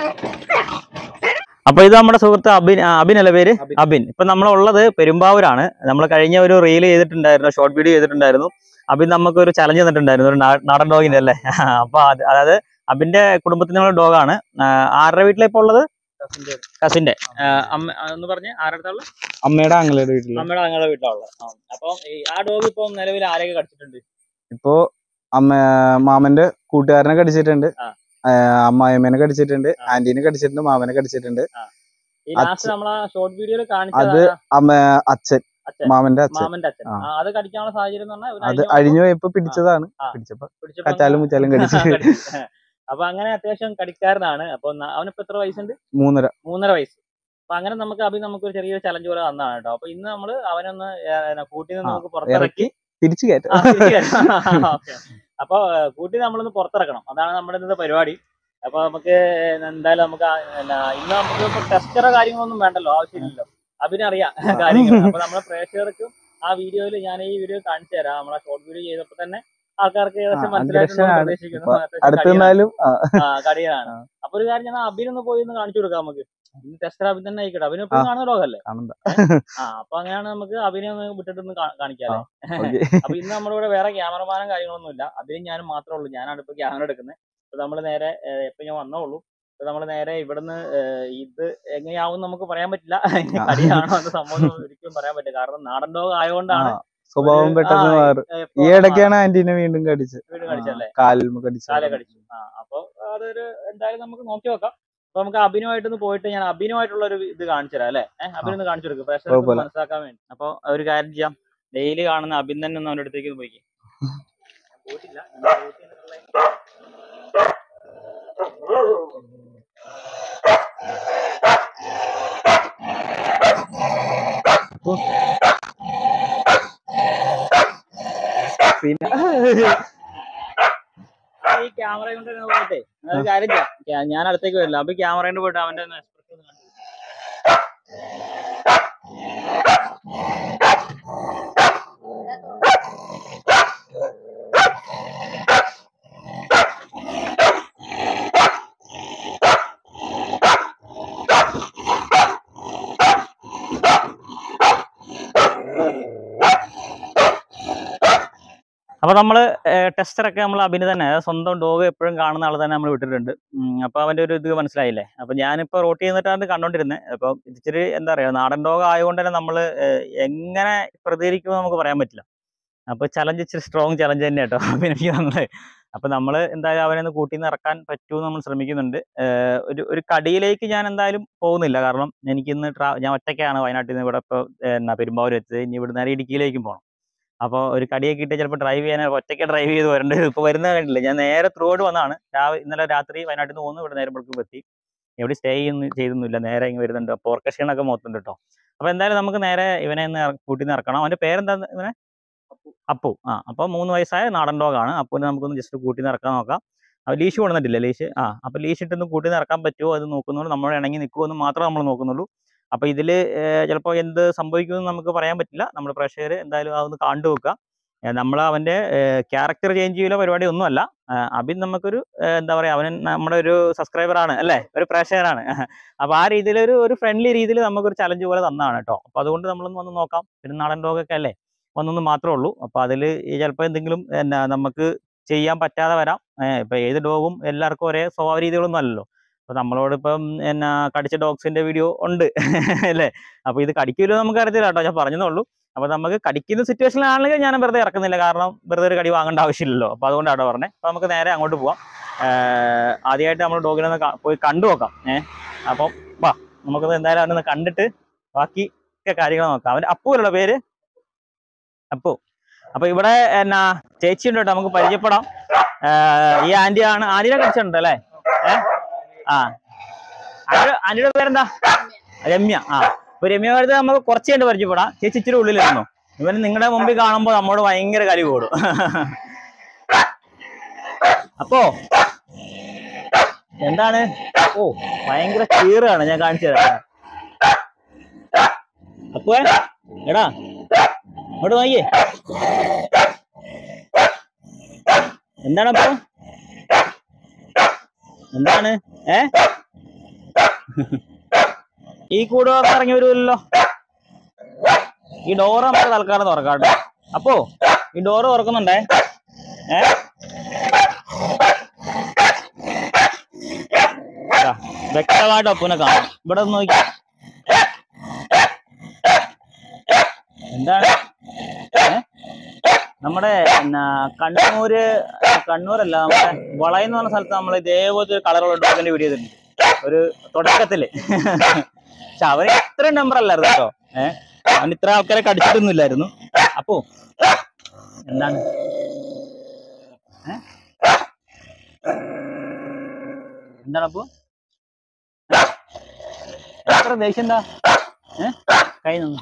അപ്പൊ ഇത് നമ്മുടെ സുഹൃത്ത് അബിൻ അല്ല പേര്? അബിൻ. ഇപ്പൊ നമ്മളുള്ളത് പെരുമ്പാവൂരാണ്. നമ്മൾ കഴിഞ്ഞ ഒരു റീൽ ചെയ്തിട്ടുണ്ടായിരുന്നു, ഷോർട്ട് വീഡിയോ ചെയ്തിട്ടുണ്ടായിരുന്നു. അബിൻ നമുക്കൊരു ചലഞ്ച് തന്നിട്ടുണ്ടായിരുന്നു, ഒരു നാടൻ ഡോഗിന്റെ അല്ലേ. അപ്പൊ അതായത് അബിന്റെ കുടുംബത്തിനുള്ള ഡോഗാണ്. ആരുടെ വീട്ടിലെ ഇപ്പൊ ഉള്ളത്? കസിന്റെ. എന്ന് പറഞ്ഞ് ആരുടെ? അമ്മയുടെ ആങ്ങളുടെ വീട്ടിൽ. അമ്മയുടെ ആങ്ങളുടെ വീട്ടിലുള്ള. അപ്പൊ ആ ഡോഗ് ഇപ്പൊ നിലവിൽ ആരെയൊക്കെ കടിച്ചിട്ടുണ്ട്? ഇപ്പൊ മാമന്റെ കൂട്ടുകാരനെ കടിച്ചിട്ടുണ്ട്, അമ്മായിമ്മേനെ കടിച്ചിട്ടുണ്ട്, ആന്റീനെ കടിച്ചിട്ടുണ്ട്, മാമനെ കടിച്ചിട്ടുണ്ട്. അത് അച്ഛൻ, മാമന്റെ അച്ഛൻ. അത് കടിക്കാനുള്ള സാഹചര്യം അത് അഴിഞ്ഞു പോയപ്പോ പിടിച്ചതാണ്. പിടിച്ചപ്പോ കച്ചാലും മുച്ചാലും കടിച്ചു. അപ്പൊ അങ്ങനെ അത്യാവശ്യം കടിക്കാരനാണ്. അപ്പൊ അവനിപ്പോ എത്ര വയസ്സുണ്ട്? 3.5 വയസ്സ്. അപ്പൊ അങ്ങനെ നമുക്കൊരു ചെറിയൊരു ചലഞ്ച് പോലെ തന്നാണ് കേട്ടോ. അപ്പൊ ഇന്ന് നമ്മള് അവനൊന്ന് കൂട്ടി നിന്ന് നമുക്ക് പുറത്തിറക്കി തിരിച്ചു കയറ്റാം. അപ്പൊ കൂട്ടി നമ്മളൊന്ന് പുറത്തിറക്കണം, അതാണ് നമ്മുടെ ഇന്നത്തെ പരിപാടി. അപ്പൊ നമുക്ക് എന്തായാലും ഇന്ന് നമുക്ക് ഇപ്പൊ ടെസ്റ്ററോ കാര്യങ്ങളൊന്നും വേണ്ടല്ലോ, ആവശ്യമില്ലല്ലോ, അഭിനറിയാം കാര്യങ്ങൾ. അപ്പൊ നമ്മുടെ പ്രേക്ഷകർക്കും ആ വീഡിയോയിൽ ഞാൻ ഈ വീഡിയോ കാണിച്ചു തരാം. നമ്മളെ ഷോർട്ട് വീഡിയോ ചെയ്തപ്പോ തന്നെ ആൾക്കാർക്ക് ഏകദേശം മനസ്സിലായിട്ടുണ്ടെന്ന് പ്രതീക്ഷിക്കുന്നു. കടിയാണ്. അപ്പൊ ഒരു കാര്യം, ഞാൻ അഭിനൊന്ന് പോയി ഒന്ന് കാണിച്ചു കൊടുക്കാം നമുക്ക്. ഇന്ന് ടെസ്റ്റർ അഭിൻ തന്നെ ആയിക്കോട്ടെ. അഭിനെ എപ്പോഴും കാണുന്ന ഡോഗല്ലേ? അപ്പൊ അങ്ങനെയാണ്, നമുക്ക് അഭിനെ ഒന്ന് വിട്ടിട്ടൊന്ന് കാണിക്കാല്ലേ. അപ്പൊ ഇന്ന് നമ്മളിവിടെ വേറെ ക്യാമറമാനും കാര്യങ്ങളൊന്നും ഇല്ല, അഭിനും ഞാനും മാത്രമേ ഉള്ളൂ. ഞാനാണ് ഇപ്പൊ ക്യാമറ എടുക്കുന്നത്. അപ്പൊ നമ്മള് നേരെ എപ്പൊ ഞാൻ വന്നോളൂ, നമ്മള് നേരെ ഇവിടുന്ന് ഇത് എങ്ങനെയാവും നമുക്ക് പറയാൻ പറ്റില്ല. കടിയാണോ അത് സംഭവം ഒരിക്കലും പറയാൻ പറ്റില്ല. കാരണം നാടൻ ഡോഗ് ആയതുകൊണ്ടാണ് സ്വഭാവം പെട്ടെന്ന് മാറും. ഈ ഇടയ്ക്കാണ് ആന്റീനെ വീണ്ടും കടിച്ചല്ലേ, കാലെ കടിച്ചു. അപ്പൊ അതൊരു എന്തായാലും നമുക്ക് നോക്കി നോക്കാം. അപ്പൊ നമുക്ക് അഭിനുമായിട്ടൊന്ന് പോയിട്ട് ഞാൻ അഭിനുമായിട്ടുള്ള ഒരു ഇത് കാണിച്ചു തരാം അല്ലെ. അഭിനൊന്ന് കാണിച്ചു കൊടുക്കും പ്രേക്ഷകർക്ക് മനസ്സിലാക്കാൻ വേണ്ടി. അപ്പൊ ഒരു കാര്യം ചെയ്യാം, ഡെയിലി കാണുന്ന അഭിൻ തന്നെ ഒന്ന് അവന്റെ അടുത്തേക്ക് പോയി. പോയിട്ടില്ല. പിന്നെ ഈ ക്യാമറ കൊണ്ട് പോയിട്ടേ ഒരു കാര്യം ചെയ്യാം, ഞാൻ അടുത്തേക്ക് വരില്ല. അപ്പൊ ക്യാമറ കൊണ്ട് പോയിട്ട് അവന്റെ അപ്പൊ നമ്മള് ടെസ്റ്ററൊക്കെ നമ്മൾ അഭിന് തന്നെ, സ്വന്തം ഡോഗ് എപ്പോഴും കാണുന്ന ആൾ തന്നെ നമ്മൾ വിട്ടിട്ടുണ്ട്. അപ്പൊ അവന്റെ ഒരു ഇത് മനസ്സിലായില്ലേ. അപ്പൊ ഞാനിപ്പോ റോട്ട് ചെയ്യുന്നിട്ടാണ് കണ്ടോണ്ടിരുന്നത്. അപ്പൊ ഇച്ചിരി എന്താ പറയാ, നാടൻ ഡോഗ് ആയതുകൊണ്ട് തന്നെ നമ്മള് എങ്ങനെ പ്രതികരിക്കുമെന്ന് നമുക്ക് പറയാൻ പറ്റില്ല. അപ്പൊ ചലഞ്ച് ഇച്ചിരി സ്ട്രോങ് ചലഞ്ച് തന്നെ കേട്ടോ എനിക്ക് തന്നത്. അപ്പൊ നമ്മൾ എന്തായാലും അവനെ ഒന്ന് കൂട്ടിന്ന് ഇറക്കാൻ പറ്റുമെന്ന് നമ്മൾ ശ്രമിക്കുന്നുണ്ട്. ഒരു കടിയിലേക്ക് ഞാൻ എന്തായാലും പോകുന്നില്ല, കാരണം എനിക്കിന്ന് ഞാൻ ഒറ്റയ്ക്കാണ് വയനാട്ടിൽ നിന്ന് ഇവിടെ ഇപ്പോൾ പെരുമ്പാവൂർ എത്തിയത്. ഇനി ഇവിടെ നേരെ ഇടുക്കിയിലേക്കും പോകണം. അപ്പോൾ ഒരു കടിയൊക്കെ ഇട്ട് ചിലപ്പോൾ ഡ്രൈവ് ചെയ്യാൻ ഒറ്റയ്ക്ക് ഡ്രൈവ് ചെയ്ത് വരേണ്ടത്. ഇപ്പോൾ വരുന്നത് കണ്ടില്ല, ഞാൻ നേരെ ത്രൂ ഔട്ട് വന്നതാണ്. ഇന്നലെ രാത്രി വയനാട്ടിൽ നിന്ന് പോകുന്നു, ഇവിടെ നേരെ വെളുക്കുമ്പോൾ എത്തി. എവിടെ സ്റ്റേ ചെയ്തൊന്നുമില്ല, നേരെ ഇങ്ങനെ വരുന്നുണ്ട്. അപ്പോൾ ഓർക്കസ്ട്രയൊക്കെ മൊത്തമുണ്ട് കേട്ടോ. അപ്പോൾ എന്തായാലും നമുക്ക് നേരെ ഇവനെ ഒന്ന് കൂട്ടിന്ന് ഇറക്കണം. അവൻ്റെ പേരെന്താ? ഇവനെ അപ്പു. അപ്പോൾ 3 വയസ്സായ നാടൻ ഡോഗാണ്. അപ്പൂനെ നമുക്കൊന്ന് ജസ്റ്റ് കൂട്ടിന്ന് ഇറക്കാൻ നോക്കാം. അപ്പോൾ ലീഷ് കൊണ്ടുവന്നിട്ടില്ല, ലീഷ്. അപ്പോൾ ലീഷ് ഇട്ടൊന്ന് കൂട്ടിന്ന് ഇറക്കാൻ പറ്റുമോ അത് നോക്കുന്നുള്ളൂ. നമ്മൾ ഇണങ്ങി നിൽക്കുമോ എന്ന് മാത്രമേ നമ്മൾ നോക്കുന്നുള്ളൂ. അപ്പോൾ ഇതിൽ ചിലപ്പോൾ എന്ത് സംഭവിക്കുമെന്ന് നമുക്ക് പറയാൻ പറ്റില്ല. നമ്മുടെ പ്രേക്ഷകർ എന്തായാലും അതൊന്ന് കണ്ടു വെക്കുക. നമ്മൾ അവൻ്റെ ക്യാരക്ടർ ചേഞ്ച് ചെയ്യുന്ന പരിപാടി ഒന്നുമല്ല. അബിൻ നമുക്കൊരു എന്താ പറയുക, അവൻ നമ്മുടെ ഒരു സബ്സ്ക്രൈബറാണ് അല്ലേ, ഒരു പ്രേക്ഷകനാണ്. അപ്പോൾ ആ രീതിയിൽ ഒരു ഫ്രണ്ട്ലി രീതിയിൽ നമുക്കൊരു ചലഞ്ച് പോലെ തന്നതാണ് കേട്ടോ. അപ്പോൾ അതുകൊണ്ട് നമ്മളൊന്ന് വന്ന് നോക്കാം. പിന്നെ നാടൻ ഡോഗൊക്കെ അല്ലേ, ഒന്നൊന്ന് മാത്രമേ ഉള്ളൂ. അപ്പോൾ അതിൽ ചിലപ്പോൾ എന്തെങ്കിലും നമുക്ക് ചെയ്യാൻ പറ്റാതെ വരാം. ഇപ്പോൾ ഏത് ഡോഗും എല്ലാവർക്കും ഒരേ സ്വഭാവ രീതികളൊന്നും അല്ലല്ലോ. അപ്പോൾ നമ്മളോടിപ്പം കടിച്ച ഡോഗ്സിൻ്റെ വീഡിയോ ഉണ്ട് അല്ലേ. അപ്പോൾ ഇത് കടിക്കില്ലോ നമുക്ക് അറിയത്തില്ല കേട്ടോ, ഞാൻ പറഞ്ഞതേ. അപ്പോൾ നമുക്ക് കടിക്കുന്ന സിറ്റുവേഷനിലാണെങ്കിൽ ഞാൻ വെറുതെ ഇറക്കുന്നില്ല, കാരണം വെറുതെ ഒരു കടി വാങ്ങേണ്ട ആവശ്യമില്ലല്ലോ. അപ്പോൾ അതുകൊണ്ടാണ് പറഞ്ഞത്. അപ്പോൾ നമുക്ക് നേരെ അങ്ങോട്ട് പോവാം. ആദ്യമായിട്ട് നമ്മൾ ഡോഗിനെ ഒന്ന് പോയി കണ്ടു നോക്കാം. അപ്പം വാ, നമുക്കത് എന്തായാലും അവനൊന്ന് കണ്ടിട്ട് ബാക്കി ഒക്കെ കാര്യങ്ങൾ നോക്കാം. അവൻ്റെ അപ്പുവല്ലോ പേര്, അപ്പു. അപ്പോൾ ഇവിടെ ചേച്ചി ഉണ്ട് കേട്ടോ, നമുക്ക് പരിചയപ്പെടാം. ഈ ആന്റിയാണ്. ആന്റിനെ കടിച്ചിട്ടുണ്ട് അല്ലേ? ആന്റിയുടെ പേരെന്താ? രമ്യ. അപ്പൊ രമ്യ വരുന്നത് നമുക്ക് കുറച്ച് കണ്ട് പരിചയപ്പെടാം. ചേച്ചി ഇച്ചിരി ഉള്ളിലിരുന്നു. ഇവന് നിങ്ങളുടെ മുമ്പിൽ കാണുമ്പോൾ നമ്മോട് ഭയങ്കര കലി കൂടും. അപ്പോ എന്താണ്? ഓ, ഭയങ്കര ചീറാണ്, ഞാൻ കാണിച്ചു തരാം. അപ്പോ എടാ അങ്ങോട്ട് നോക്കിയേ, എന്താണ്? അപ്പൊ എന്താണ്? ഈ കൂട് തുറന്ന് ഇറങ്ങി വരുമല്ലോ. ഈ ഡോറ് നമുക്ക് തൽക്കാലം തുറക്കാട്ടോ. അപ്പോ ഈ ഡോറ് തുറക്കുന്നുണ്ടേ. വ്യക്തമായിട്ട് അപ്പൂനെ കാണാം. ഇവിടെ ഒന്ന് നോക്കി. എന്താണ് നമ്മുടെ കണ്ണൂരല്ല, നമ്മുടെ വളയെന്ന് പറഞ്ഞ സ്ഥലത്ത് നമ്മൾ ഇതേപോലത്തെ ഒരു കളറുള്ള ഡോഗിന്റെ വീഡിയോ ചെയ്തിട്ടുണ്ട് ഒരു തുടക്കത്തില്. പക്ഷെ അവന് ഇത്രയും നമ്പർ അല്ലായിരുന്നു കേട്ടോ. അവൻ ഇത്ര ആൾക്കാരെ കടിച്ചിട്ടൊന്നുമില്ലായിരുന്നു. അപ്പോ എന്താണ് അപ്പോ എത്ര ദേഷ്യം എന്താ കൈ നിന്ന്.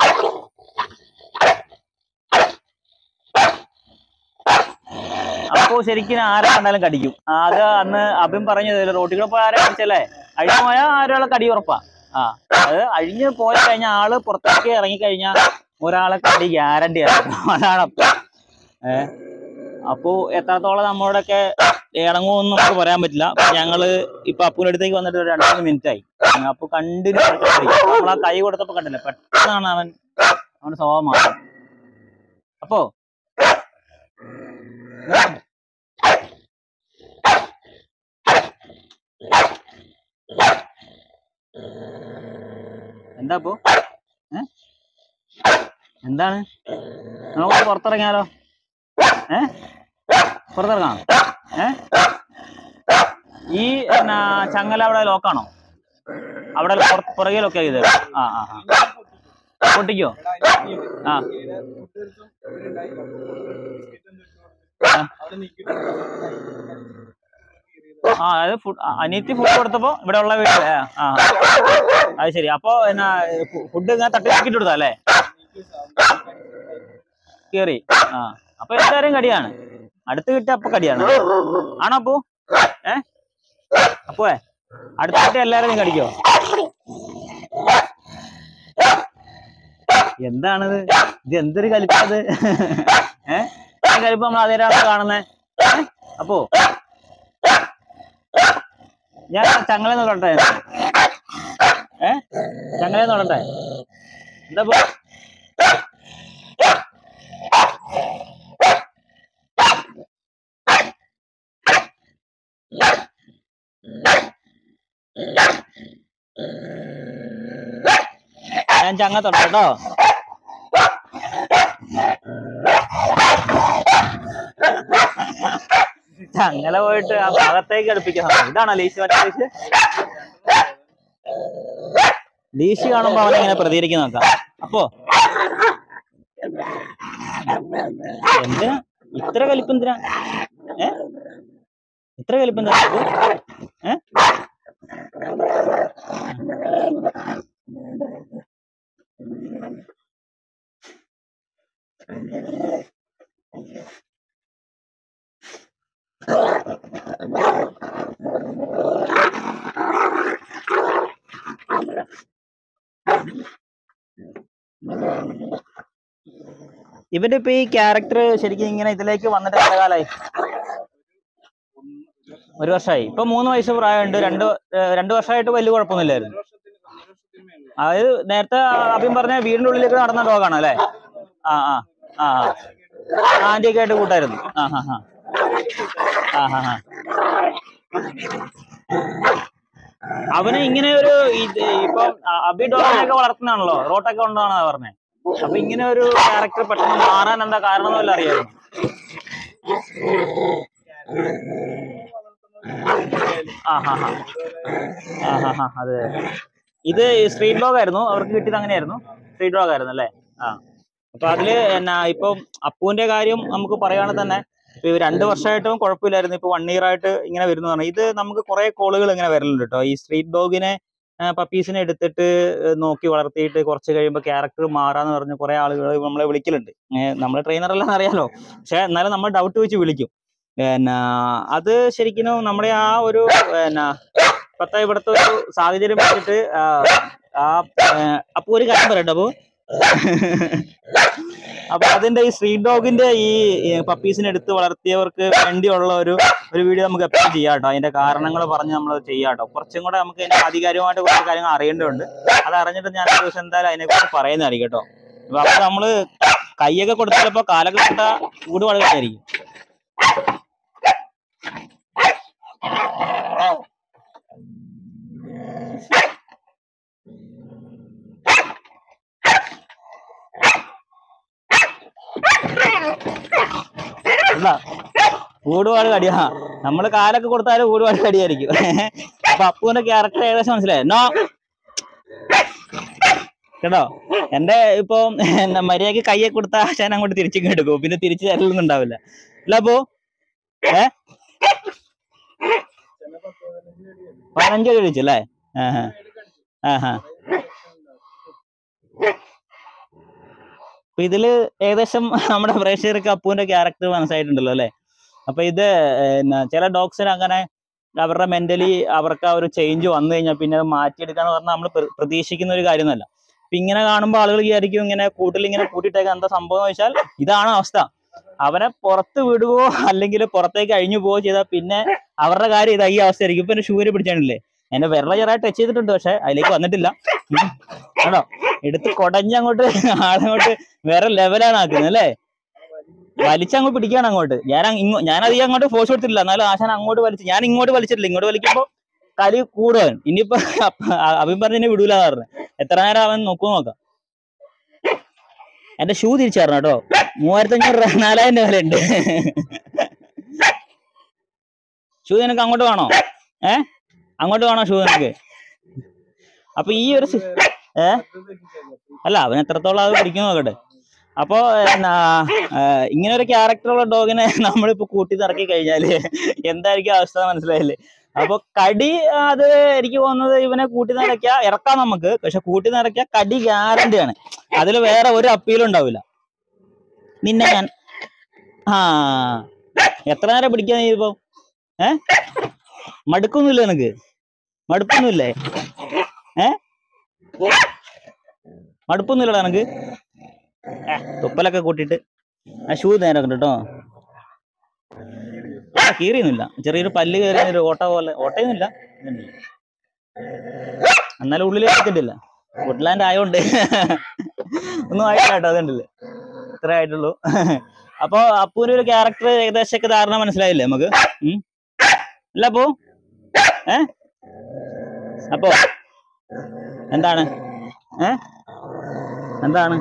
അപ്പോ ശരിക്കും ആരെ കണ്ടാലും കടിക്കും. അത് അന്ന് അഭിം പറഞ്ഞത് റോട്ടിൽ കൂടെ പോയി ആരെ കടിച്ചല്ലേ, അഴിഞ്ഞു പോയാൽ ആരൊരാളെ കടി ഉറപ്പാ. അത് അഴിഞ്ഞ് പോയി കഴിഞ്ഞാൽ ആള് പുറത്തേക്ക് ഇറങ്ങിക്കഴിഞ്ഞാൽ ഒരാളെ കടി ഗ്യാരണ്ടി ആണ്. അതാണ് അപ്പൊ. അപ്പോ എത്രത്തോളം നമ്മളോടൊക്കെ ഇണങ്ങുമെന്ന് നമുക്ക് പറയാൻ പറ്റില്ല. ഞങ്ങള് ഇപ്പൊ അപ്പൂന്റെ അടുത്തേക്ക് വന്നിട്ട് ഒരു 2-3 മിനിറ്റ് ആയി. അപ്പൊ കണ്ടിന്യൂ നമ്മൾ ആ കൈ കൊടുത്തപ്പോ കണ്ടില്ല, പെട്ടെന്നാണ് അവന്റെ സ്വഭാവം മാറും. അപ്പോ എന്താ അപ്പോ എന്താണ്, നമുക്ക് പുറത്തിറങ്ങിയാലോ? പുറത്തിറങ്ങാം. ഈ ചങ്ങല അവിടെ ലോക്കാണോ? അവിടെ പുറകെ ലോക്ക് ചെയ്ത് പൊട്ടിക്കോ? അതായത് അനിയത്തി ഫുഡ് കൊടുത്തപ്പോ ഇവിടെ ഉള്ള വീട്ടിൽ അത് ശരി. അപ്പൊ ഫുഡ് ഇങ്ങനെ തട്ടിക്കിട്ട് കൊടുത്താ അല്ലേ? കേറി. അപ്പൊ എല്ലാരും കടിയാണ്, അടുത്ത് കിട്ടിയ അപ്പൊ കടിയാണ്. ആണോ അപ്പോ? അപ്പോ അടുത്ത് കിട്ടിയ എല്ലാരും കടിക്കോ? എന്താണിത്? ഇത് എന്തൊരു കലിപ്പത്? കലിപ്പ് നമ്മൾ അതേരാണ് കാണുന്നേ. അപ്പോ ഞാൻ ചങ്ങലെന്ന് തൊടട്ടെ? ചങ്ങലെന്ന് തൊടട്ടെ? എന്താ ഞാൻ ചങ്ങ തൊട്ടോ? ചങ്ങല പോയിട്ട് ആ ഭാഗത്തേക്ക് അടുപ്പിക്കുന്ന ഇതാണോ ലീശ്? മറ്റേ ലീശ് കാണുമ്പോ അവനെങ്ങനെ പ്രതികരിക്കുന്ന നോക്കാം. അപ്പോ എന്തിനാ ഇത്ര കലിപ്പെന്തിനാ? ഇത്ര കലിപ്പെന്തിനാ? ഇവന്റെ ഇപ്പൊ ഈ ക്യാരക്ടർ ശരിക്കും ഇങ്ങനെ ഇതിലേക്ക് വന്നിട്ട് എത്ര കാലായി? 1 വർഷമായി. ഇപ്പൊ 3 വയസ്സ് പ്രായമുണ്ട്. 2 വർഷമായിട്ട് വലിയ കുഴപ്പമൊന്നുമില്ലായിരുന്നു. അതായത് നേരത്തെ അഭിം പറഞ്ഞ വീടിന്റെ ഉള്ളിലേക്ക് നടന്ന ഡോഗാണ് അല്ലേ? ആന്റിയൊക്കെ ആയിട്ട് കൂട്ടായിരുന്നു. അവന് ഇങ്ങനെ ഒരു ഇപ്പൊ അഭി ഡോഗിനെയൊക്കെ വളർത്തുന്നതാണല്ലോ, റോട്ടൊക്കെ ഉണ്ടെന്നാണ് പറഞ്ഞത്. അപ്പൊ ഇങ്ങനെ ഒരു ക്യാരക്ടർ പെട്ടെന്ന് മാറാൻ എന്താ കാരണം എന്നല്ല അറിയായിരുന്നു. അതെ, ഇത് സ്ട്രീറ്റ് ഡോഗ് ആയിരുന്നു അവർക്ക് കിട്ടിയത്. അങ്ങനെയായിരുന്നു, സ്ട്രീറ്റ് ഡോഗ് ആയിരുന്നു അല്ലേ? അപ്പൊ അതില് ഇപ്പം അപ്പുവിന്റെ കാര്യം നമുക്ക് പറയുകയാണെങ്കിൽ തന്നെ 2 വർഷമായിട്ടും കുഴപ്പമില്ലായിരുന്നു. ഇപ്പൊ 1 ഇയർ ആയിട്ട് ഇങ്ങനെ വരുന്നതാണ്. ഇത് നമുക്ക് കുറെ കോളുകൾ ഇങ്ങനെ വരലുണ്ട് കേട്ടോ. ഈ സ്ട്രീറ്റ് ഡോഗിനെ പപ്പീസിനെ എടുത്തിട്ട് നോക്കി വളർത്തിയിട്ട് കുറച്ച് കഴിയുമ്പോൾ ക്യാരക്ടർ മാറാന്ന് പറഞ്ഞ് കുറെ ആളുകൾ നമ്മളെ വിളിക്കലുണ്ട്. നമ്മളെ ട്രെയിനർ അല്ലാന്ന് അറിയാലോ, പക്ഷെ എന്നാലും നമ്മൾ ഡൗട്ട് വെച്ച് വിളിക്കും. അത് ശരിക്കും നമ്മുടെ ആ ഒരു ഇവിടുത്തെ ഒരു സാഹചര്യം വെച്ചിട്ട് അപ്പൊ ഒരു കാര്യം പറയട്ടോ. അപ്പൊ അപ്പൊ അതിന്റെ ഈ സ്ട്രീറ്റ് ഡോഗിന്റെ ഈ പപ്പീസിനെ എടുത്ത് വളർത്തിയവർക്ക് വേണ്ടിയുള്ള ഒരു വീഡിയോ നമുക്ക് എപ്പോഴും ചെയ്യാം കേട്ടോ. അതിന്റെ കാരണങ്ങൾ പറഞ്ഞ് നമ്മൾ ചെയ്യാം കേട്ടോ. കുറച്ചും കൂടെ നമുക്ക് അതിന്റെ ആധികാരികമായിട്ട് കുറച്ച് കാര്യങ്ങൾ അറിയേണ്ടതുണ്ട്. അത് അറിഞ്ഞിട്ട് ഞാൻ ഒരു ദിവസം എന്തായാലും അതിനെക്കുറിച്ച് പറയുന്നതായിരിക്കും കേട്ടോ. അപ്പൊ നമ്മള് കൈയൊക്കെ കൊടുത്തപ്പോ കാലൊക്കെ കൊടുത്ത കൂട് വളരെയായിരിക്കും. ൂടുപാട് കടിയാ. നമ്മള് കാലൊക്കെ കൊടുത്താലും ൂടുപാട് കടിയായിരിക്കും. അപ്പൊ അപ്പുവിന്റെ ക്യാരക്ടർ ഏകദേശം മനസ്സിലായോ നോ കേട്ടോ. എന്റെ ഇപ്പൊ മര്യാദക്ക് കയ്യെ കൊടുത്താൽ ഞാൻ അങ്ങോട്ട് തിരിച്ചിങ്ങ് എടുക്കും. പിന്നെ തിരിച്ചു തരലൊന്നും ഉണ്ടാവില്ല. അല്ല അപ്പോ 15 കഴിച്ചല്ലേ? അപ്പൊ ഇതില് ഏകദേശം നമ്മുടെ പ്രേക്ഷകർക്ക് അപ്പുവിന്റെ ക്യാരക്ടർ മനസ്സിലായിട്ടുണ്ടല്ലോ അല്ലെ? അപ്പൊ ഇത് ചില ഡോഗ്സിന് അങ്ങനെ അവരുടെ മെന്റലി അവർക്ക് ആ ഒരു ചേഞ്ച് വന്നു കഴിഞ്ഞാൽ പിന്നെ അത് മാറ്റിയെടുക്കാന്ന് പറഞ്ഞാൽ നമ്മൾ പ്രതീക്ഷിക്കുന്ന ഒരു കാര്യമൊന്നുമല്ല. അപ്പൊ ഇങ്ങനെ കാണുമ്പോൾ ആളുകൾ വിചാരിക്കും ഇങ്ങനെ കൂട്ടിൽ ഇങ്ങനെ കൂട്ടിയിട്ടേക്കാൻ എന്താ സംഭവം എന്ന് വെച്ചാൽ ഇതാണ് അവസ്ഥ. അവനെ പുറത്ത് വിടുവോ അല്ലെങ്കിൽ പുറത്തേക്ക് അഴിഞ്ഞു പോവോ ചെയ്താൽ പിന്നെ അവരുടെ കാര്യം ഇതാ ഈ അവസ്ഥയായിരിക്കും. ഇപ്പൊ എന്റെ ഷൂവിനെ പിടിച്ചാണില്ലേ, എന്റെ വിരള ചെറുതായി ടച്ച് ചെയ്തിട്ടുണ്ട്, പക്ഷെ അതിലേക്ക് വന്നിട്ടില്ല കേട്ടോ. എടുത്ത് കൊടഞ്ഞങ്ങോട്ട് ആളങ്ങോട്ട് വേറെ ലെവലാണ് ആക്കുന്നത് അല്ലേ? വലിച്ചങ്ങോട്ട് പിടിക്കുകയാണ് അങ്ങോട്ട്. ഞാൻ അധികം അങ്ങോട്ട് ഫോഴ്സ് കൊടുത്തിട്ടില്ല, എന്നാലും ആശാൻ അങ്ങോട്ട് വലിച്ചു. ഞാൻ ഇങ്ങോട്ട് വലിച്ചിട്ടില്ല, ഇങ്ങോട്ട് വലിക്കുമ്പോ കലി കൂടുവൻ. ഇനിയിപ്പോ അവൻ പറഞ്ഞെ വിടൂലെന്ന് പറഞ്ഞു. എത്ര നേരം അവൻ നോക്കാം. എന്റെ ഷൂ തിരിച്ചു തരണം കേട്ടോ. 3500 4000 വില ഉണ്ട്. ഷൂ നിനക്ക് അങ്ങോട്ട് വേണോ? അങ്ങോട്ട് വേണോ ഷൂ നിനക്ക്? അപ്പൊ ഈ ഒരു അല്ല, അവൻ എത്രത്തോളം അത് പിടിക്കും നോക്കട്ടെ. അപ്പോ ഇങ്ങനെ ഒരു ക്യാരക്ടറുള്ള ഡോഗിനെ നമ്മളിപ്പോ കൂട്ടി നിറക്കി കഴിഞ്ഞാല് എന്തായിരിക്കും അവസ്ഥ മനസ്സിലായില്ലേ? അപ്പൊ കടി അത് എനിക്ക് തോന്നുന്നത് ഇവനെ കൂട്ടി നിറയ്ക്കാ ഇറക്കാം നമുക്ക്, പക്ഷെ കൂട്ടി നിറയ്ക്കാ കടി ഗ്യാരണ്ടിയാണ്. അതിൽ വേറെ ഒരു അപ്പീലും ഉണ്ടാവില്ല. നിന്നെ ഞാൻ എത്ര നേരം പിടിക്കാ നീ ഇപ്പൊ? മടുക്കൊന്നുമില്ല നിനക്ക്? മടുപ്പൊന്നുമില്ലേ? മടുപ്പൊന്നുമില്ലടാ നിനക്ക്? തുപ്പലൊക്കെ കൂട്ടിയിട്ട് ആ ഷൂ നേരം കേട്ടോ. കീറിയൊന്നുമില്ല, ചെറിയൊരു പല്ല് കയറിയ ഒരു ഓട്ട പോലെ. ഓട്ടയൊന്നുമില്ല, എന്നാലും ഉള്ളിലേക്ക് എത്തിട്ടില്ല. വുഡ്ലാൻഡ് ആയോണ്ട് ഒന്നും ആയില്ല കേട്ടോ. അതുണ്ടല്ലേ ഇത്രേ ആയിട്ടുള്ളൂ. അപ്പൊ അപ്പൂര് ഒരു ക്യാരക്ടർ ഏകദേശമൊക്കെ ധാരണ മനസ്സിലായില്ലേ നമുക്ക്? അല്ല അപ്പോ അപ്പോ എന്താണ് എന്താണ്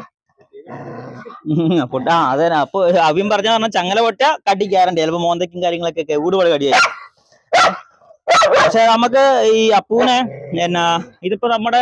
അതെ. അപ്പൊ അവിൻ പറഞ്ഞ ചങ്ങല പൊട്ട കടി ഗ്യാരണ്ടി. ചിലപ്പോ മോന്തയ്ക്കും കാര്യങ്ങളൊക്കെ ഊടുപാട് കടിയായി. പക്ഷെ നമുക്ക് ഈ അപ്പൂനെ ഇതിപ്പോ നമ്മുടെ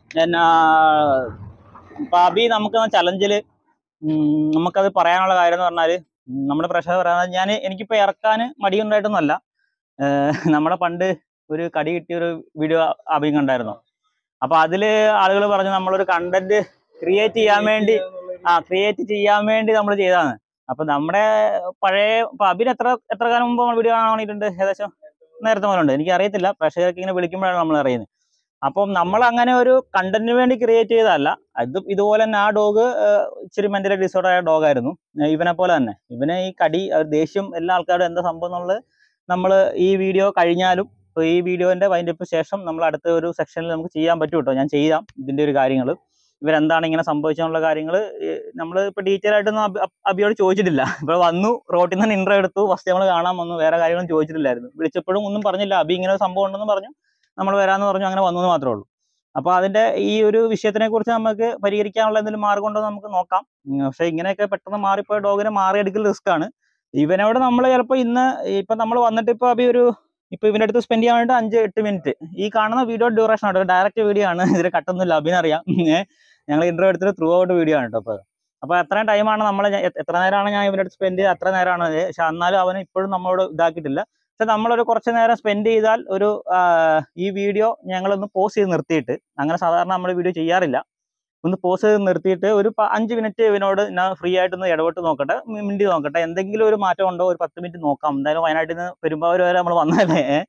അബി നമുക്ക് ചലഞ്ചില് നമുക്കത് പറയാനുള്ള കാര്യം എന്ന് പറഞ്ഞാല്, നമ്മുടെ പ്രഷർ പറയാൻ എനിക്കിപ്പോ ഇറക്കാൻ മടിയുണ്ടായിട്ടൊന്നുമല്ല. നമ്മളെ പണ്ട് ഒരു കടി കിട്ടിയൊരു വീഡിയോ അബി കണ്ടായിരുന്നു. അപ്പൊ അതില് ആളുകൾ പറഞ്ഞു നമ്മളൊരു കണ്ടന്റ് ക്രിയേറ്റ് ചെയ്യാൻ വേണ്ടി നമ്മൾ ചെയ്തതാണ്. അപ്പൊ നമ്മുടെ പഴയ അബിന് എത്ര കാലം മുമ്പ് നമ്മൾ വീഡിയോ കാണിയിട്ടുണ്ട്? ഏകദേശം നേരത്തെ മുതലുണ്ട്, എനിക്ക് അറിയത്തില്ല. പ്രേക്ഷകർക്ക് ഇങ്ങനെ വിളിക്കുമ്പോഴാണ് നമ്മൾ അറിയുന്നത്. അപ്പം നമ്മൾ അങ്ങനെ ഒരു കണ്ടന്റിന് വേണ്ടി ക്രിയേറ്റ് ചെയ്തതല്ല. ഇതുപോലെ തന്നെ ആ ഡോഗ് ഇച്ചിരി മെന്റലി ഡിസോർഡർ ആയ ഡോഗായിരുന്നു. ഇവനെ പോലെ തന്നെ ഇവനെ ഈ കടി ദേഷ്യം എല്ലാ ആൾക്കാരും എന്താ സംഭവം എന്നുള്ളത് നമ്മൾ ഈ വീഡിയോ കഴിഞ്ഞാലും ഈ വീഡിയോന്റെ വൈൻഡപ്പ് ശേഷം നമ്മൾ അടുത്ത ഒരു സെക്ഷനിൽ നമുക്ക് ചെയ്യാൻ പറ്റും കേട്ടോ. ഞാൻ ചെയ്യാം ഇതിന്റെ ഒരു കാര്യങ്ങൾ, ഇവരെന്താണ് ഇങ്ങനെ സംഭവിച്ചെന്നുള്ള കാര്യങ്ങൾ നമ്മൾ ഇപ്പൊ ഡീറ്റെയിൽ ആയിട്ടൊന്നും അബിയോട് ചോദിച്ചിട്ടില്ല. ഇപ്പൊ വന്നു, റോട്ടിൽ നിന്ന് ഇൻട്രോ എടുത്തു, ഫസ്റ്റ് നമ്മൾ കാണാൻ വന്നു, വേറെ കാര്യങ്ങളും ചോദിച്ചിട്ടില്ലായിരുന്നു. വിളിച്ചപ്പോഴും ഒന്നും പറഞ്ഞില്ല. അബി ഇങ്ങനെ ഒരു സംഭവം ഉണ്ടെന്ന് പറഞ്ഞു, നമ്മൾ വരാമെന്ന് പറഞ്ഞു, അങ്ങനെ വന്നു എന്ന് മാത്രമേ ഉള്ളൂ. അപ്പൊ അതിന്റെ ഈ ഒരു വിഷയത്തിനെ കുറിച്ച് നമുക്ക് പരിഹരിക്കാനുള്ള എന്തെങ്കിലും മാർഗം ഉണ്ടോ നമുക്ക് നോക്കാം. പക്ഷെ ഇങ്ങനെയൊക്കെ പെട്ടെന്ന് മാറിപ്പോയ ഡോഗിനെ മാറിയെടുക്കൽ റിസ്ക് ആണ്. ഇവനോട് നമ്മൾ ചിലപ്പോൾ ഇപ്പൊ നമ്മൾ വന്നിട്ട് ഇപ്പൊ അബി ഇപ്പൊ ഇവന്റെ അടുത്ത് സ്പെൻഡ് ചെയ്യാൻ വേണ്ടി 5-8 മിനിറ്റ്. ഈ കാണുന്ന വീഡിയോ ഡ്യൂറേഷൻ ആണ്, ഡയറക്റ്റ് വീഡിയോ ആണ്, ഇതിൽ കട്ടൊന്നുമില്ല. അബിനറിയാം, ഞങ്ങൾ ഇന്റർവ്യൂ എടുത്തിട്ട് ത്രൂ ഔട്ട് വീഡിയോ ആണ് കേട്ടോ. അപ്പൊ എത്രയും ടൈമാണ് നമ്മൾ എത്ര നേരമാണ് ഞാൻ ഇവന്റെ അടുത്ത് സ്പെൻഡ് ചെയ്ത് അത്ര നേരമാണ്. പക്ഷെ എന്നാലും അവന് ഇപ്പോഴും നമ്മളോട് ഇതാക്കിയിട്ടില്ല. പക്ഷെ നമ്മളൊരു കുറച്ച് നേരം സ്പെൻഡ് ചെയ്താൽ ഈ വീഡിയോ ഞങ്ങളൊന്ന് പോസ് ചെയ്ത് നിർത്തിയിട്ട്, അങ്ങനെ സാധാരണ നമ്മൾ വീഡിയോ ചെയ്യാറില്ല, ഒന്ന് പോസ് ചെയ്ത് നിർത്തിയിട്ട് ഒരു 5 മിനിറ്റ് ഇവനോട് ഞാൻ ഫ്രീ ആയിട്ടൊന്ന് ഇടപെട്ട് നോക്കട്ടെ, മിണ്ടി നോക്കട്ടെ, എന്തെങ്കിലും ഒരു മാറ്റം ഉണ്ടോ, ഒരു 10 മിനിറ്റ് നോക്കാം. എന്തായാലും വയനാട്ടിൽ നിന്ന് പെരുമ്പാവൂർ വരെ നമ്മൾ വന്നല്ലേ,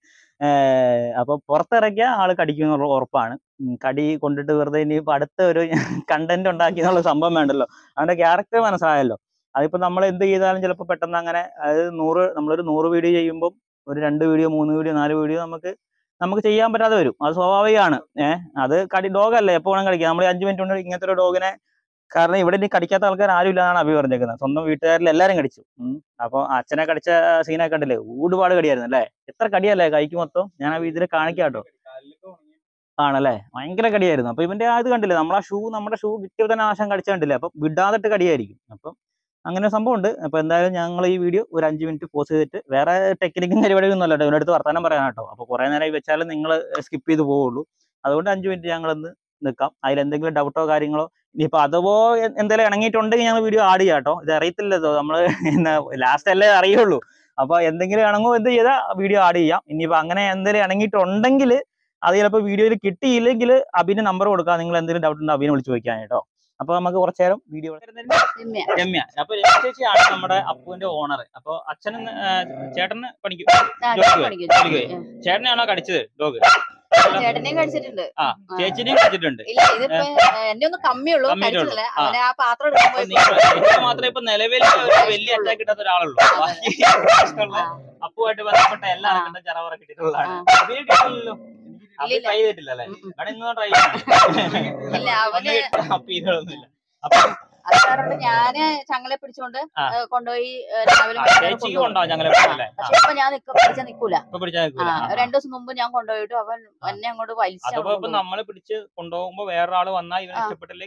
അപ്പൊ പുറത്തിറക്കിയ ആള് കടിക്കും എന്നുള്ള ഉറപ്പാണ്. കടി കൊണ്ടിട്ട് വെറുതെ ഇനിയിപ്പോ അടുത്ത ഒരു കണ്ടന്റ് ഉണ്ടാക്കി എന്നുള്ള സംഭവം വേണ്ടല്ലോ, അവന്റെ ക്യാരക്ടർ മനസ്സിലായല്ലോ. അതിപ്പോ നമ്മൾ എന്ത് ചെയ്താലും ചിലപ്പോൾ പെട്ടെന്ന് അങ്ങനെ, അതായത് നമ്മളൊരു 100 വീഡിയോ ചെയ്യുമ്പോൾ ഒരു 2 വീഡിയോ 3 വീഡിയോ 4 വീഡിയോ നമുക്ക് ചെയ്യാൻ പറ്റാതെ വരും. അത് സ്വാഭാവികമാണ്. അത് ഡോഗല്ലേ, എപ്പോ വേണം കടിക്കാം. നമ്മൾ 5 മിനിറ്റ് കൊണ്ട് ഇങ്ങനത്തെ ഒരു ഡോഗിനെ, കാരണം ഇവിടെ ഇനി കടിക്കാത്ത ആൾക്കാർ ആരും ഇല്ലാന്നാണ് അഭി പറഞ്ഞേക്കുന്നത്. സ്വന്തം വീട്ടുകാരിൽ എല്ലാരും കടിച്ചു. അപ്പൊ അച്ഛനെ കടിച്ച സീനൊക്കെ കണ്ടില്ലേ, ഒരുപാട് കടിയായിരുന്നു അല്ലേ, എത്ര കടിയല്ലേ കൈക്ക് മൊത്തം. ഞാൻ ആ ഇതിൽ കാണിക്കാട്ടോ. ആണല്ലേ, ഭയങ്കര കടിയായിരുന്നു. അപ്പൊ ഇവന്റെ ഇത് കണ്ടില്ലേ, നമ്മുടെ ഷൂ കിട്ടിയ തന്നെ ആശം കടിച്ച കണ്ടില്ലേ, അപ്പൊ വിടാതിട്ട് കടിയായിരിക്കും. അപ്പം അങ്ങനെ ഒരു സംഭവം ഉണ്ട്. അപ്പൊ എന്തായാലും ഞങ്ങൾ ഈ വീഡിയോ ഒരു 5 മിനിറ്റ് പോസ് ചെയ്തിട്ട്, വേറെ ടെക്നിക്കും പരിപാടിയൊന്നും അല്ല കേട്ടോ, ഇവരുടെ അടുത്ത് വർത്താനം പറയാൻ കേട്ടോ. അപ്പൊ കുറെ നേരം വെച്ചാലും നിങ്ങൾ സ്കിപ്പ് ചെയ്ത് പോവുള്ളൂ. അതുകൊണ്ട് 5 മിനിറ്റ് ഞങ്ങളൊന്ന് നിൽക്കാം. അതിൽ എന്തെങ്കിലും ഡൗട്ടോ കാര്യങ്ങളോ ഇനിയിപ്പോ അഥവാ എന്തെങ്കിലും ഇണങ്ങിയിട്ടുണ്ടെങ്കിൽ ഞങ്ങൾ വീഡിയോ ആഡ് ചെയ്യാം കേട്ടോ. ഇത് അറിയത്തില്ലല്ലോ നമ്മള്, ലാസ്റ്റ് അല്ലേ അറിയുള്ളൂ. അപ്പൊ എന്തെങ്കിലും ഇണങ്ങോ എന്ത് ചെയ്താൽ വീഡിയോ ആഡ് ചെയ്യാം. ഇനിയിപ്പോ അങ്ങനെ എന്തെങ്കിലും ഇണങ്ങിയിട്ടുണ്ടെങ്കിൽ അത് ചിലപ്പോൾ വീഡിയോയിൽ കിട്ടിയില്ലെങ്കിൽ അഭിന് നമ്പർ കൊടുക്കാം. നിങ്ങൾ എന്തെങ്കിലും ഡൗട്ട് ഉണ്ടോ അഭിനെ വിളിച്ച് ചോദിക്കാൻ കേട്ടോ. അപ്പൊ നമുക്ക് കുറച്ചു നേരം വീഡിയോ. രമ്യ. അപ്പൊ രമ്യ ചേച്ചിയാണ് നമ്മുടെ അപ്പുവിന്റെ ഓണർ. അപ്പൊ അച്ഛനും ചേട്ടന് പണിക്കും ചേട്ടനെയാണോ കടിച്ചത് ഡോഗ്? ചേട്ടനെയും കടിച്ചിട്ടുണ്ട്, ചേച്ചിനെയും കടിച്ചിട്ടുണ്ട്. എന്നെ ഒന്ന് കമ്മിയുള്ളൂ, അവനെ ആ പാത്രം മാത്രമേ ഇപ്പൊ നിലവിൽ വലിയ അറ്റാക്ക് കിട്ടാത്ത ഒരാളുള്ളൂ. അപ്പുമായിട്ട് ബന്ധപ്പെട്ട എല്ലാ ചെറവറ കിട്ടിയിട്ടുള്ളതാണ്. ട്രൈ ചെയ്തിട്ടില്ലല്ലേ? ഇന്ന് ട്രൈ ചെയ്തൊന്നുമില്ല. അപ്പൊ അതുകാരണം ഞാന് ചങ്ങലെ പിടിച്ചോണ്ട് കൊണ്ടുപോയി രാവിലെ. പക്ഷെ ഇപ്പൊ ഞാൻ നിക്കൂല. 2 ദിവസം മുമ്പ് ഞാൻ കൊണ്ടുപോയിട്ട് അവൻ എന്നെ അങ്ങോട്ട് വലിച്ചു. നമ്മള് പിടിച്ച് കൊണ്ടുപോകുമ്പോ വേറൊരാള് വന്നാൽ ഇവനെ ഇഷ്ടപ്പെട്ടില്ലേ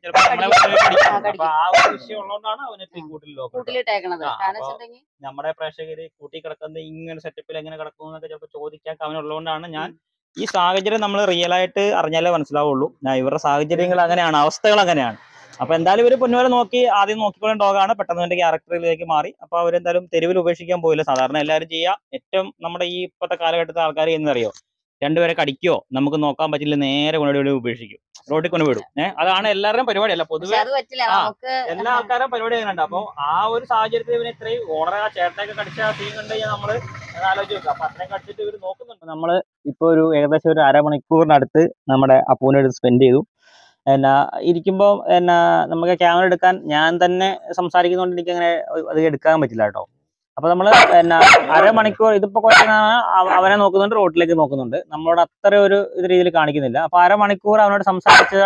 കൂട്ടിലിട്ടേക്കണത്. കാരണം വെച്ചിട്ടുണ്ടെങ്കിൽ നമ്മുടെ പ്രേക്ഷകര് കൂട്ടി കിടക്കുന്നത് ഇങ്ങനെ സെറ്റപ്പിൽ എങ്ങനെ കിടക്കും എന്നൊക്കെ ചിലപ്പോൾ ചോദിക്കാൻ അവനുള്ളതുകൊണ്ടാണ് ഞാൻ ഈ സാഹചര്യം നമ്മൾ റിയൽ ആയിട്ട് അറിഞ്ഞാലേ മനസ്സിലാവുള്ളൂ. ഇവരുടെ സാഹചര്യങ്ങൾ അങ്ങനെയാണ്, അവസ്ഥകൾ അങ്ങനെയാണ്. അപ്പൊ എന്തായാലും ഇവര് പൊന്നുപോലെ നോക്കി ആദ്യം നോക്കിക്കൊള്ളുന്ന ഡോഗാണ്. പെട്ടെന്ന് എന്റെ ക്യാരക്ടറിലേക്ക് മാറി. അപ്പൊ അവരെന്തായാലും തെരുവിൽ ഉപേക്ഷിക്കാൻ പോയില്ല. സാധാരണ എല്ലാവരും ചെയ്യാം. ഏറ്റവും നമ്മുടെ ഈ ഇപ്പോഴത്തെ കാലഘട്ടത്തെ ആൾക്കാർ എന്നറിയോ, രണ്ടുപേരെ കടിക്കോ നമുക്ക് നോക്കാൻ പറ്റില്ല, നേരെ കൊണ്ടുപോയി ഉപേക്ഷിക്കും, റോഡിൽ കൊണ്ട് വിടും. അതാണ് എല്ലാവരുടെയും പരിപാടി. അല്ല പൊതുവെ എല്ലാ ആൾക്കാരും പരിപാടി ചെയ്യുന്നുണ്ട്. അപ്പൊ ആ ഒരു സാഹചര്യത്തിൽ ഇവന് ഇത്രയും ഓർഡർ ആ ചേട്ടനൊക്കെ കടിച്ച സീൻ കണ്ടു കഴിഞ്ഞാൽ നമ്മള് ആലോചിച്ച് നോക്കാം. അപ്പൊ അത്രയും കടിച്ചിട്ട് ഇവർ നോക്കുന്നുണ്ട്. നമ്മള് ഇപ്പൊ ഒരു ഏകദേശം ഒരു അരമണിക്കൂറിനടുത്ത് നമ്മുടെ അപ്പൂവിന്റെ അടുത്ത് സ്പെൻഡ് ചെയ്തു. ഇരിക്കുമ്പോൾ നമുക്ക് ക്യാമറ എടുക്കാൻ ഞാൻ തന്നെ സംസാരിക്കുന്നതുകൊണ്ട് എനിക്ക് അങ്ങനെ അത് എടുക്കാൻ പറ്റില്ല കേട്ടോ. അപ്പൊ നമ്മള് അരമണിക്കൂർ ഇതിപ്പോ കുറച്ചാണ് അവനെ നോക്കുന്നുണ്ട്, റോഡിലേക്ക് നോക്കുന്നുണ്ട്. നമ്മളോട് അത്ര ഒരു ഇത് രീതിയിൽ കാണിക്കുന്നില്ല. അപ്പൊ അരമണിക്കൂർ അവനോട് സംസാരിച്ച്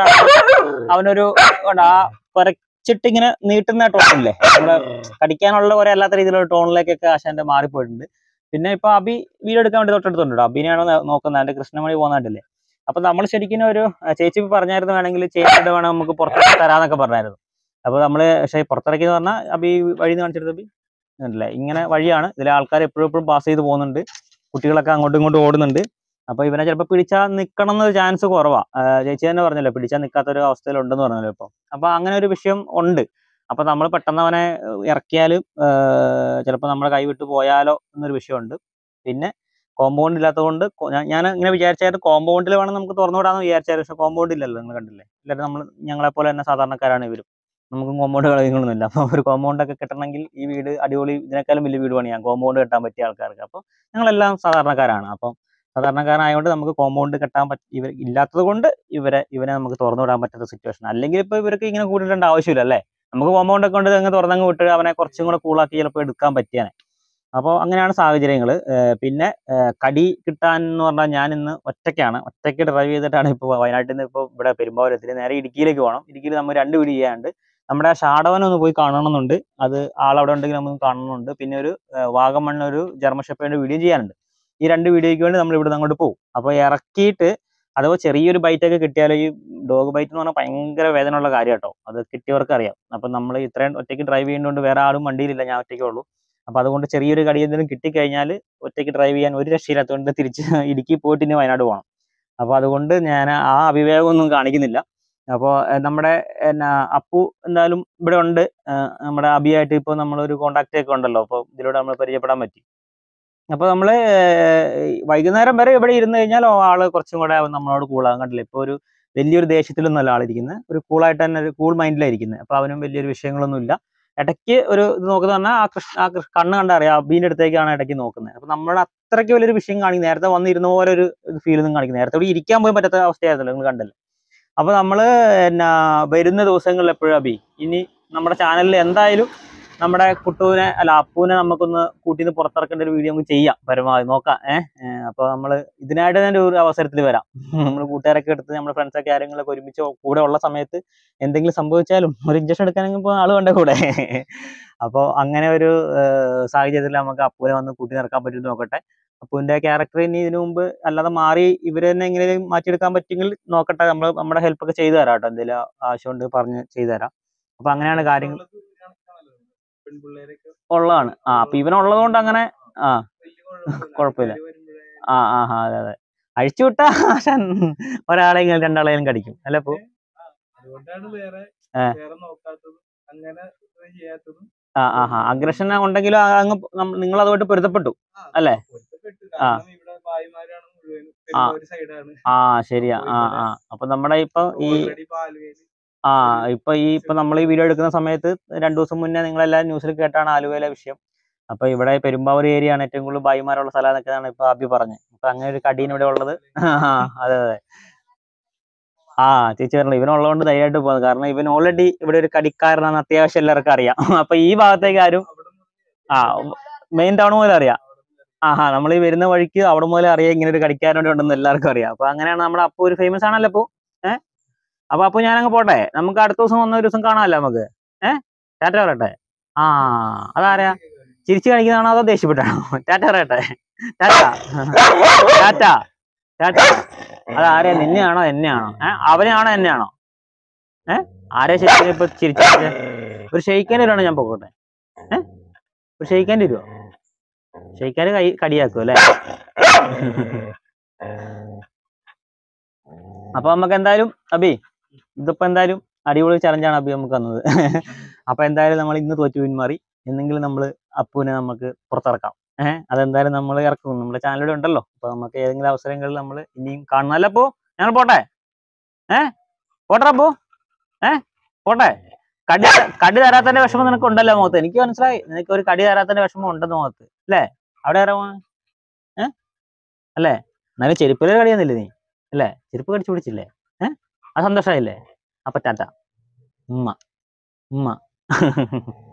അവനൊരു ആ കുറച്ചിട്ടിങ്ങനെ നീട്ടുന്ന ടോണില്ലേ, നമ്മള് കടിക്കാനുള്ള കുറെ അല്ലാത്ത രീതിയിലുള്ള ടോണിലേക്കൊക്കെ ആശാന്റെ മാറിപ്പോയിട്ടുണ്ട്. പിന്നെ ഇപ്പൊ അഭി വീഡിയോ എടുക്കാൻ വേണ്ടി തൊട്ടടുത്തുണ്ടോ, അഭിനെയാണോ നോക്കുന്നത്, എന്റെ കൃഷ്ണമണി പോകുന്നതായിട്ടില്ലേ. അപ്പൊ നമ്മൾ ശരിക്കും ഒരു ചേച്ചി പറഞ്ഞായിരുന്നു വേണമെങ്കിൽ ചേച്ചിയുടെ വേണം നമുക്ക് പുറത്തിറക്കി തരാന്നൊക്കെ പറഞ്ഞായിരുന്നു. അപ്പൊ നമ്മള് പക്ഷേ പുറത്തിറക്കിയെന്ന് പറഞ്ഞാൽ അഭി വഴി കാണിച്ചെടുത്ത് അഭി അല്ലേ, ഇങ്ങനെ വഴിയാണ്, ഇതിലെ ആൾക്കാർ എപ്പോഴും പാസ് ചെയ്ത് പോകുന്നുണ്ട്, കുട്ടികളൊക്കെ അങ്ങോട്ടും ഇങ്ങോട്ടും ഓടുന്നുണ്ട്. അപ്പൊ ഇവനെ ചിലപ്പോൾ പിടിച്ചാൽ നിൽക്കണം എന്നൊരു ചാൻസ് കുറവാ. ചേച്ചി തന്നെ പറഞ്ഞല്ലോ പിടിച്ചാൽ നിൽക്കാത്തൊരു അവസ്ഥയിലുണ്ടെന്ന് പറഞ്ഞല്ലോ ഇപ്പൊ. അപ്പൊ അങ്ങനെ ഒരു വിഷയം ഉണ്ട്. അപ്പൊ നമ്മൾ പെട്ടെന്ന് അവനെ ഇറക്കിയാലും ചിലപ്പോൾ നമ്മുടെ കൈ വിട്ട് പോയാലോ എന്നൊരു വിഷയമുണ്ട്. പിന്നെ കോമ്പൗണ്ട് ഇല്ലാത്തതുകൊണ്ട് ഞാൻ ഇങ്ങനെ വിചാരിച്ചായിരുന്നു കോമ്പൗണ്ടിൽ വേണം നമുക്ക് തുറന്നുവിടാന്ന് വിചാരിച്ചായിരുന്നു. പക്ഷെ കോമ്പൗണ്ട് ഇല്ലല്ലോ, നിങ്ങൾ കണ്ടില്ലേ. എല്ലാവരും ഞങ്ങളെപ്പോലെ തന്നെ സാധാരണക്കാരാണ് ഇവരും. നമുക്കും കോമ്പൗണ്ട് കളയുന്നൊന്നുമില്ല. അപ്പോൾ ഒരു കോമ്പൗണ്ട് ഒക്കെ കിട്ടണമെങ്കിൽ ഈ വീട് അടിപൊളി, ഇതിനേക്കാളും വലിയ വീട് പണിയാം കോമ്പൗണ്ട് കെട്ടാൻ പറ്റിയ ആൾക്കാർക്ക്. അപ്പോൾ ഞങ്ങളെല്ലാം സാധാരണക്കാരാണ്. അപ്പം സാധാരണക്കാരായതുകൊണ്ട് നമുക്ക് കോമ്പൗണ്ട് കെട്ടാൻ ഇവർ ഇല്ലാത്തത് കൊണ്ട് ഇവനെ നമുക്ക് തുറന്നുവിടാൻ പറ്റാത്ത സിറ്റുവേഷൻ. അല്ലെങ്കിൽ ഇപ്പോൾ ഇവർക്ക് ഇങ്ങനെ കൂട്ടിയിടേണ്ട ആവശ്യമില്ല അല്ലേ. നമുക്ക് കോമ്പൗണ്ട് ഒക്കെ കൊണ്ട് അങ്ങ് തുറന്നങ്ങ് വിട്ട് അവനെ കുറച്ചും കൂടെ കൂളാക്കി ചിലപ്പോൾ എടുക്കാൻ പറ്റിയാനെ. അപ്പോൾ അങ്ങനെയാണ് സാഹചര്യങ്ങൾ. പിന്നെ കടി കിട്ടാൻ എന്ന് പറഞ്ഞാൽ ഞാൻ ഇന്ന് ഒറ്റയ്ക്ക് ഡ്രൈവ് ചെയ്തിട്ടാണ് ഇപ്പോൾ വയനാട്ടിൽ നിന്ന് ഇപ്പോൾ ഇവിടെ പെരുമ്പാവൂരെത്തി നേരെ ഇടുക്കിയിലേക്ക് പോകണം. ഇടുക്കിയിൽ നമ്മൾ 2 വീഡിയോ ചെയ്യാണ്ട്. നമ്മുടെ ആ ഷാഡവനൊന്ന് പോയി കാണണമെന്നുണ്ട്, അത് ആളവിടെ ഉണ്ടെങ്കിൽ നമുക്ക് കാണണമെന്നുണ്ട്. പിന്നെ ഒരു വാഗമണ്ണ് ഒരു ജർമ്മൻ ഷെപ്പേർഡിന്റെ വീഡിയോ ചെയ്യാനുണ്ട്. ഈ 2 വീഡിയോയ്ക്ക് വേണ്ടി നമ്മൾ ഇവിടെ നിന്ന് അങ്ങോട്ട് പോകും. അപ്പോൾ ഇറക്കിയിട്ട് അഥവാ ചെറിയൊരു ബൈറ്റൊക്കെ കിട്ടിയാൽ, ഈ ഡോഗ് ബൈറ്റ് എന്ന് പറഞ്ഞാൽ ഭയങ്കര വേദനയുള്ള കാര്യം കേട്ടോ, അത് കിട്ടിയവർക്ക് അറിയാം. അപ്പം നമ്മൾ ഇത്രയും ഒറ്റയ്ക്ക് ഡ്രൈവ് ചെയ്യുന്നതുകൊണ്ട് വേറെ ആളും വണ്ടിയിലില്ല, ഞാൻ ഒറ്റയ്ക്കേ ഉള്ളൂ. അപ്പൊ അതുകൊണ്ട് ചെറിയൊരു കടി എന്തെങ്കിലും കിട്ടിക്കഴിഞ്ഞാൽ ഒറ്റയ്ക്ക് ഡ്രൈവ് ചെയ്യാൻ ഒരു രക്ഷയില്ലാത്തതുകൊണ്ട് തിരിച്ച് ഇടുക്കി പോയിട്ട് ഇനി വയനാട് പോകണം. അപ്പൊ അതുകൊണ്ട് ഞാൻ ആ അവിവേകമൊന്നും കാണിക്കുന്നില്ല. അപ്പോൾ നമ്മുടെ അപ്പു എന്തായാലും ഇവിടെ ഉണ്ട്. നമ്മുടെ അഭിയായിട്ട് ഇപ്പോൾ നമ്മളൊരു കോണ്ടാക്ട് ഒക്കെ ഉണ്ടല്ലോ, അപ്പോൾ ഇതിലൂടെ നമ്മൾ പരിചയപ്പെടാൻ പറ്റി. അപ്പോൾ നമ്മൾ വൈകുന്നേരം വരെ ഇവിടെ ഇരുന്ന് കഴിഞ്ഞാൽ ആള് കുറച്ചും കൂടെ നമ്മളോട് കൂളാകും. കണ്ടില്ലേ, ഇപ്പോൾ ഒരു വലിയൊരു ദേഷ്യത്തിലൊന്നുമല്ല ആളിരിക്കുന്നത്, ഒരു കൂളായിട്ട് തന്നെ ഒരു കൂൾ മൈൻഡിലായിരിക്കുന്നത്. അപ്പോൾ അവനും വലിയൊരു വിഷയങ്ങളൊന്നുമില്ല. ഇടയ്ക്ക് ഒരു ഇത് നോക്കുന്ന പറഞ്ഞാൽ ആ കണ്ണ് കണ്ടറിയാം അബീൻ്റെ അടുത്തേക്കാണ് ഇടയ്ക്ക് നോക്കുന്നത്. അപ്പൊ നമ്മുടെ അത്രയ്ക്ക് വലിയൊരു വിഷയം കാണിക്കും. നേരത്തെ വന്നിരുന്ന പോലെ ഒരു ഫീലൊന്നും കാണിക്കും. നേരത്തെ ഇവിടെ ഇരിക്കാൻ പോലും പറ്റാത്ത അവസ്ഥയായിരുന്നല്ലോ, നിങ്ങൾ കണ്ടല്ലോ. അപ്പൊ നമ്മള് എന്നാ വരുന്ന ദിവസങ്ങളിൽ എപ്പോഴും അബി ഇനി നമ്മുടെ ചാനലിൽ എന്തായാലും നമ്മുടെ കുട്ടുവിനെ അല്ല അപ്പൂനെ നമുക്കൊന്ന് കൂട്ടിന്ന് പുറത്തിറക്കേണ്ട ഒരു വീഡിയോ നമുക്ക് ചെയ്യാം, പരമാവധി നോക്കാം. അപ്പൊ നമ്മള് ഇതിനായിട്ട് തന്നെ ഒരു അവസരത്തിൽ വരാം. നമ്മൾ കൂട്ടുകാരൊക്കെ എടുത്ത് നമ്മുടെ ഫ്രണ്ട്സൊക്കെ ആരെങ്കിലൊക്കെ ഒരുമിച്ച് കൂടെ ഉള്ള സമയത്ത് എന്തെങ്കിലും സംഭവിച്ചാലും ഒരു ഇഞ്ചക്ഷൻ എടുക്കാനെങ്കിൽ ഇപ്പോൾ ആള് വേണ്ട കൂടെ. അപ്പോൾ അങ്ങനെ ഒരു സാഹചര്യത്തിൽ നമുക്ക് അപ്പൂനെ വന്ന് കൂട്ടി നിറക്കാൻ പറ്റുമെന്ന് നോക്കട്ടെ. അപ്പൂന്റെ ക്യാരക്ടർ ഇനി ഇതിനു മുമ്പ് അല്ലാതെ മാറി ഇവര് തന്നെ എങ്ങനെയും മാറ്റിയെടുക്കാൻ പറ്റുമെങ്കിൽ നോക്കട്ടെ. നമ്മുടെ ഹെൽപ്പ് ഒക്കെ ചെയ്തു തരാം കേട്ടോ, എന്തെങ്കിലും ആവശ്യമുണ്ട് പറഞ്ഞ് ചെയ്തു തരാം. അപ്പൊ അങ്ങനെയാണ് കാര്യങ്ങൾ ഉള്ളതാണ്. അപ്പൊ ഇവനുള്ളത് കൊണ്ട് അങ്ങനെ കുഴപ്പമില്ല. അതെ അതെ, അഴിച്ചു വിട്ടാ ഒരാളെങ്കിലും രണ്ടാളെയും കടിക്കും അല്ലെ പോ. അഗ്രഷൻ ഉണ്ടെങ്കിലും അങ്ങ് നിങ്ങൾ അതുമായിട്ട് പൊരുത്തപ്പെട്ടു അല്ലേ? ശരിയാ. അപ്പൊ നമ്മുടെ ഇപ്പൊ ഇപ്പൊ നമ്മൾ ഈ വീഡിയോ എടുക്കുന്ന സമയത്ത് 2 ദിവസം മുന്നേ നിങ്ങളെല്ലാം ന്യൂസിൽ കേട്ടാണ് ആലുവയിലെ വിഷയം. അപ്പൊ ഇവിടെ പെരുമ്പാവൂർ ഏരിയ ആണ് ഏറ്റവും കൂടുതൽ ഭായിമാരുള്ള സ്ഥലം എന്നൊക്കെയാണ് ഇപ്പൊ അബി പറഞ്ഞത്. അപ്പൊ അങ്ങനെ ഒരു കടീന് ഇവിടെ ഉള്ളത്. അതെ അതെ. ചേച്ചി പറഞ്ഞത് ഇവനുള്ളതുകൊണ്ട് ധൈര്യമായിട്ട് പോകുന്നത്. കാരണം ഇവൻ ഓൾറെഡി ഇവിടെ ഒരു കടിക്കാരനാണെന്ന് അത്യാവശ്യം എല്ലാവർക്കും അറിയാം. അപ്പൊ ഈ ഭാഗത്തേക്ക് ആരും മെയിൻ ടൗൺ മുതൽ അറിയാം. നമ്മൾ ഈ വരുന്ന വഴിക്ക് അവിടെ മുതൽ അറിയാം ഇങ്ങനെ ഒരു കടിക്കാരനോട് ഉണ്ടെന്ന് എല്ലാവർക്കും അറിയാം. അപ്പൊ അങ്ങനെയാണ് നമ്മുടെ അപ്പു ഒരു ഫേമസ് ആണല്ലോ അപ്പു. അപ്പൊ അപ്പൊ ഞാനങ്ങ് പോട്ടെ, നമുക്ക് അടുത്ത ദിവസം വന്ന ഒരു ദിവസം കാണാമല്ലോ നമുക്ക്. ടാറ്റ പറയട്ടെ. അതാരാ ചിരിച്ചു കാണിക്കുന്നതാണോ അതോ ദേഷ്യപ്പെട്ടാണോ? ടാറ്റ പറയട്ടെ. ടാറ്റ ടാറ്റ ടാറ്റ. അതാരാ, നിന്നെയാണോ എന്നെയാണോ? അവനെയാണോ എന്നെയാണോ? ആരെ ശരിക്കും ഇപ്പൊ ചിരിച്ചു? ഒരു ഷെയ്ക്കാൻ വരുവാണോ? ഞാൻ പോകട്ടെ. ഒരു ഷെയ്ക്കാൻ വരുവോ? ഷെയ്ക്കാന് കടിയാക്കും അല്ലേ? അപ്പൊ നമുക്ക് എന്തായാലും അബി ഇതിപ്പോ എന്തായാലും അടിപൊളി ചലഞ്ചാണ് അബി നമുക്ക് തന്നത്. അപ്പൊ എന്തായാലും നമ്മൾ ഇന്ന് തോറ്റു പിന്മാറി. എന്നെങ്കിലും നമ്മൾ അപ്പുവിനെ നമുക്ക് പുറത്തിറക്കാം. അതെന്തായാലും നമ്മൾ ഇറക്കും, നമ്മുടെ ചാനലിലൂടെ ഉണ്ടല്ലോ. അപ്പൊ നമുക്ക് ഏതെങ്കിലും അവസരങ്ങളിൽ നമ്മൾ ഇനിയും കാണണമല്ലോ. അപ്പോ ഞങ്ങൾ പോട്ടെ. പോട്ടെ അപ്പോ. പോട്ടെ. കടി തരാത്തതിന്റെ വിഷമം നിനക്ക് ഉണ്ടല്ലോ മുഖത്ത്, എനിക്ക് മനസ്സിലായി. നിനക്ക് ഒരു കടി തരാത്തതിന്റെ വിഷമം ഉണ്ടെന്ന് മുഖത്ത് അല്ലേ? അവിടെ ആരാ അല്ലേ? എന്നാലും ചെരുപ്പിലെ കടിയൊന്നുമില്ല നീ അല്ലേ? ചെരുപ്പ് കടിച്ചു പിടിച്ചില്ലേ? അത് സന്തോഷമായില്ലേ? അപ്പൊ ടാറ്റ. ഉമ്മ.